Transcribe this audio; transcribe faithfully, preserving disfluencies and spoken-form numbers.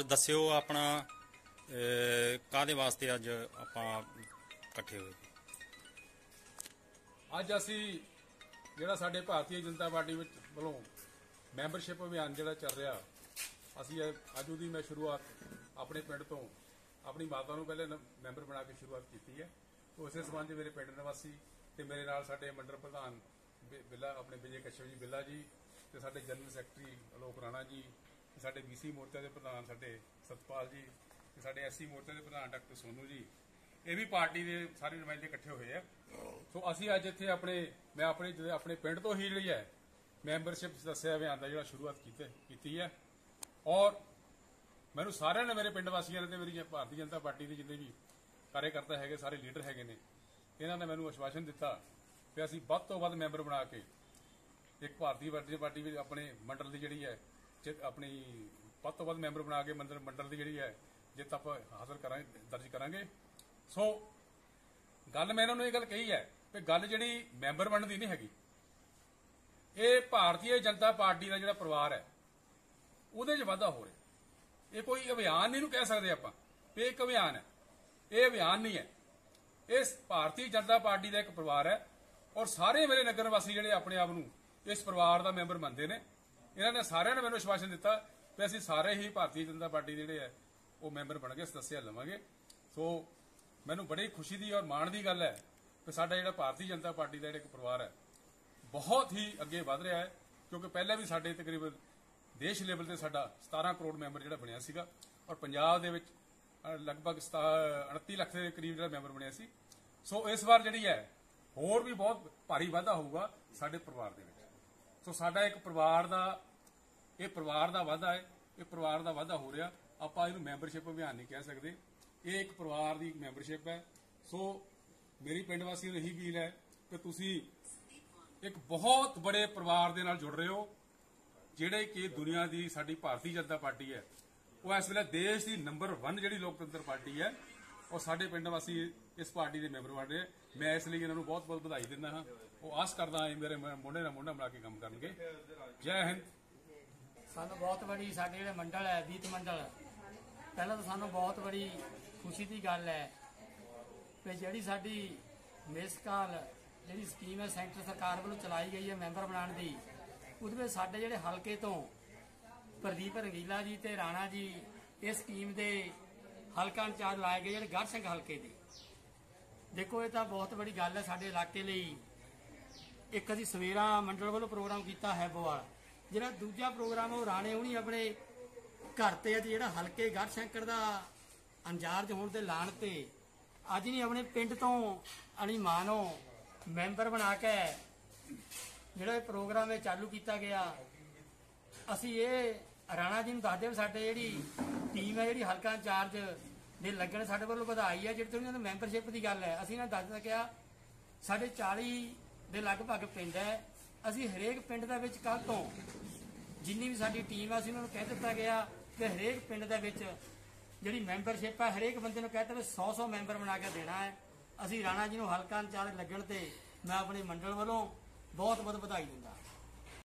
दस्सिओ अपना काहदे वास्ते अज आपां इकट्ठे होए? अज असी जिहड़ा साडे भारतीय जनता पार्टी वालों मैंबरशिप अभियान जिहड़ा चल रहा, असी अज उहदी मैं शुरुआत अपने पिंड तो अपनी माता नूं पहले मैंबर बना के शुरुआत की है। तो इस संबंध मेरे पिंड निवासी ते मेरे नाल साडे मंडल प्रधान बिल्ला अपने विजय कश्यप जी बिल्ला जी ते साडे जनरल सैकटरी आलोक राणा जी, साडे बीसी मोर्चा के प्रधान साडे सतपाल जी, साडे एस सी मोर्चा के प्रधान डॉक्टर सोनू जी, ये भी पार्टी के सारे नुमाइंदे इकट्ठे हुए हैं। सो असी अज इत्थे अपने मैं अपने अपने पिंड तो ही जी है मैंबरशिप दस्सिया अभियान का जो शुरुआत की है। और मैनू सारे ने मेरे पिंड वासियों ने मेरी भारतीय जनता पार्टी के जिन्हें भी कार्यकर्ता है सारे लीडर है ने इन्होंने मैनू आश्वासन दिता कि असी वध तो वध मैंबर बना के एक भारतीय जनता पार्टी अपने मंडल की जी है अपनी वध तो वध मैंबर बना के मंडल मंडल की जी है जित आप हासिल करा दर्ज करांगे। सो गल मैं इन्होंने ये गल कही है कि गल जी मैंबर बनने की नहीं हैगी, ये भारतीय जनता पार्टी का जो परिवार है उहदे च वाधा हो रहा। ये कोई अभियान नहीं कह सकते आप एक अभियान है, ये अभियान नहीं है, ये भारतीय जनता पार्टी का एक परिवार है। और सारे मेरे नगर वासी जिहड़े अपने आप नूं इस परिवार का मैंबर मनते हैं, इन्होंने सारे ने मैंने आश्वासन दिता कि असीं सारे ही भारतीय जनता पार्टी जिहड़े है वो मैंबर बन के सदस्य लवांगे। सो मैनूं बड़ी खुशी की और माण की गल है कि साडा जिहड़ा भारतीय जनता पार्टी का एक परिवार है बहुत ही अगे वध रहा है, क्योंकि पहले भी साडे तकरीबन देश लेवल से साडा सतारह करोड़ मैंबर जिहड़ा बनिया सीगा और पंजाब दे विच लगभग उनती लख के करीब जिहड़ा मैंबर बनिया सी। सो इस बार जिहड़ी है होर भी बहुत भारी वाधा होऊगा साडे परिवार दे विच। सो साडा एक परिवार दा ये परिवार दा वाधा है, ये परिवार दा वाधा हो रहा। आपां इहनूं मैंबरशिप अभियान नहीं कह सकते, ये एक परिवार की मैंबरशिप है। सो मेरी पिंड वासियों नूं यही अपील है कि तुसीं एक बहुत बड़े परिवार दे नाल जुड़ रहे हो, जिहड़े कि दुनिया की साडी भारतीय जनता पार्टी है वो इस वेले देश की नंबर वन जिहड़ी लोकतंत्र पार्टी है और साडे पिंड वासी इस पार्टी के मैंबर बन रहे। मैं इसलिए इन्होंने बहुत बहुत बधाई दिंदा हाँ, वो आस करदा हाँ मेरे मोढे नाल मोढा मिला के काम करनगे। जय हिंद। सानू बहुत बड़ी साडे जिहड़े मंडल है बीत मंडल पहला तो सानू बहुत बड़ी खुशी की गल है कि जिहड़ी साडी मिस कॉल जिहड़ी स्कीम है सेंटर सरकार वालों चलाई गई है मैंबर बनाने की, उसमें साडे जिहड़े हलके तो प्रदीप रंगीला जी ते राणा जी इस स्कीम के हलका इंचार्ज लाए गए जिहड़े गढ़ सिंह हलके दे। देखो ये तो बहुत बड़ी गल है साडे इलाके लई। एक असीं सवेरा मंडल वालों प्रोग्राम किया है बोवाल, जिहड़ा दूजा प्रोग्राम वो राणे हुणी अपने घर ते अज जिहड़ा हलके गढ़ शंकर का इंचार्ज होने के लाण ते अज नहीं अपने पिंड तो अली मानो मैंबर बना के जिहड़ा प्रोग्राम है चालू किया गया। असी ये राणा जी नूं दसदे साडे जिहड़ी टीम है जिहड़ी हलका इंचार्ज दे लगण साडे वल्लों वधाई है। जिहड़ी उन्होंने मैंबरशिप की गल है असीं इन्हां दस सकिया साडे चाली दे लगभग पिंड है। असीं हरेक पिंड दे विच कल तो जिन्नी भी साडी टीम है असीं उन्हां नूं कह दित्ता गया कि हरेक पिंड दे विच जिहड़ी मैंबरशिप है हरेक बंदे नूं कहता भी सौ सौ मैंबर बना के देना है। असीं राणा जी नूं हलका इंचार्ज लगण ते मैं अपने मंडल वालों बहुत बहुत बधाई दिंदा।